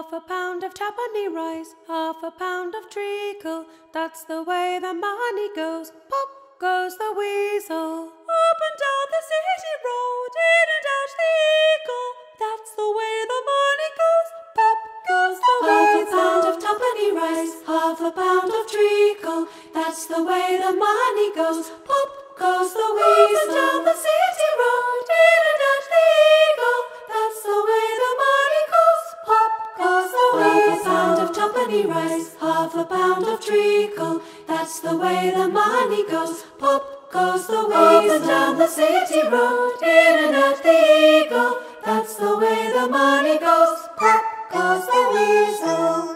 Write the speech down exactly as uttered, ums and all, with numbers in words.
Half a pound of tuppenny rice, half a pound of treacle. That's the way the money goes. Pop goes the weasel. Up and down the city road, in and out the eagle. That's the way the money goes. Pop goes the weasel. Half a pound of tuppenny rice, half a pound of treacle. That's the way the money goes. Pop goes the weasel. Up and down the city road, in and out the eagle. That's the way the money goes. Pop goes the weasel. Half a pound of tuppenny rice, half a pound of treacle. That's the way the money goes. Pop goes the weasel. Up and down the city road, in and out the eagle. That's the way the money goes. Pop goes the weasel.